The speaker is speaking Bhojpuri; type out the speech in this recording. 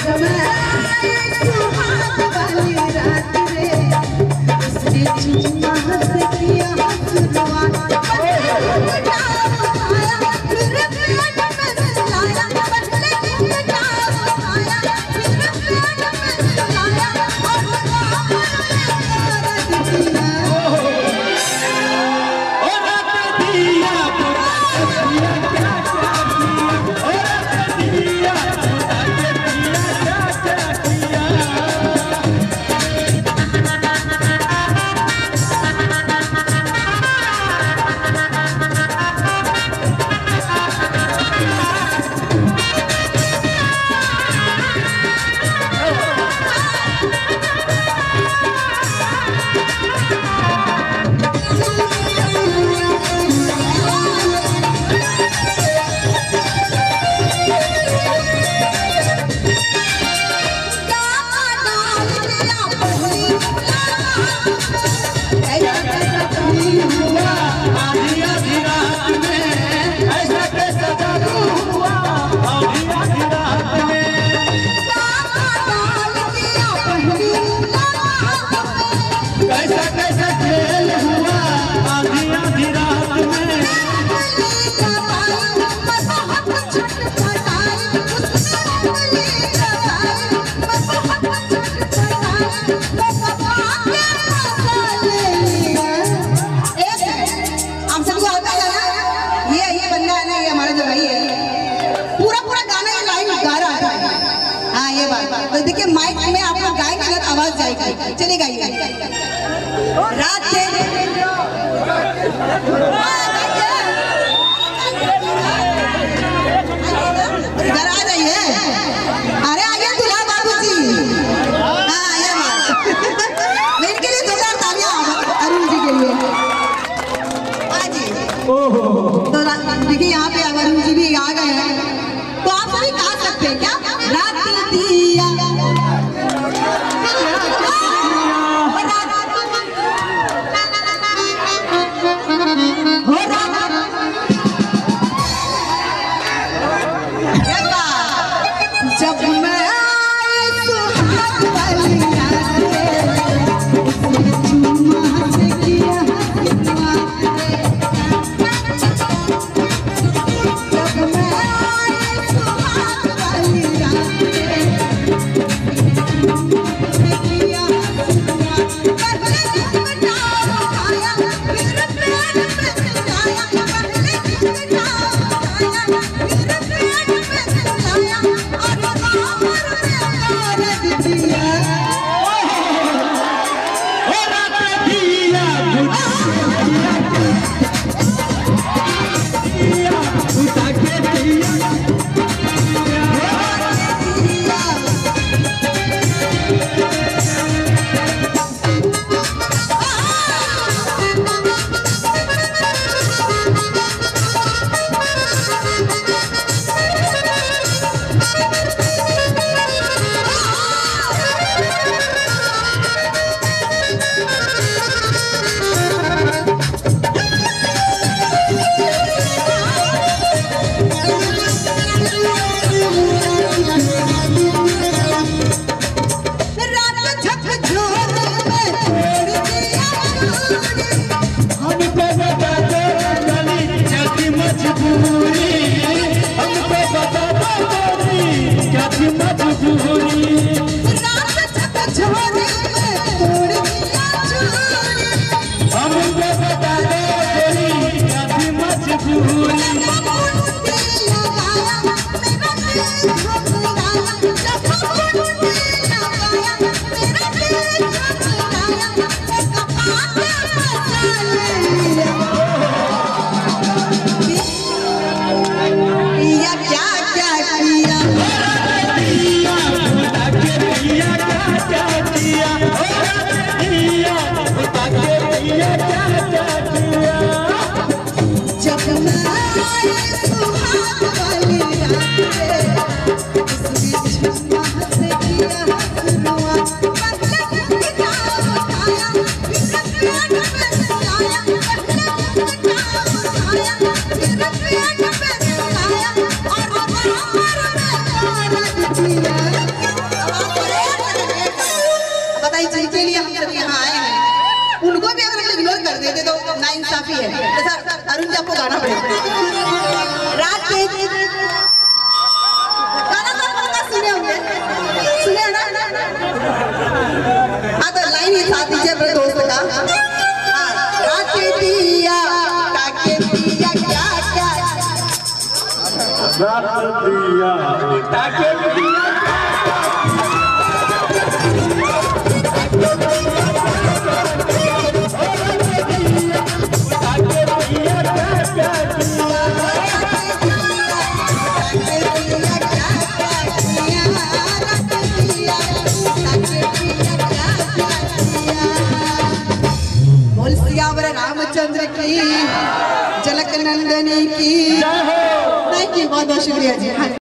तो देखिए माइक में आप लोग गाएंगे ना आवाज जाएगी, चले गाइए। रात इधर आ जाइए, अरे आइए दुल्हा बाबू जी। हाँ ये बात इनके लिए जोरदार तालियां अरुण जी के लिए। हाँ जी, तो देखिए यहाँ पे अरुण जी भी आ गए हैं, तो आप सभी गा सकते हैं क्या? रात दिया जब मैं क्या लिए हम सब यहाँ आए हैं, उनको भी अगर इग्नोर कर देते तो नाइंसाफी है। तो सर अरुण जी आपको गाना पड़ेगा। रात के गाना सुने होंगे, सुने ना? हाँ तो लाइन ही साथ दीजिए अपने दोस्त का। रात के दिया ताके दिया क्या क्या, रात दिया ताके दिया रामचंद्र की झलक नंदनी की। थैंक यू, बहुत बहुत शुक्रिया जी।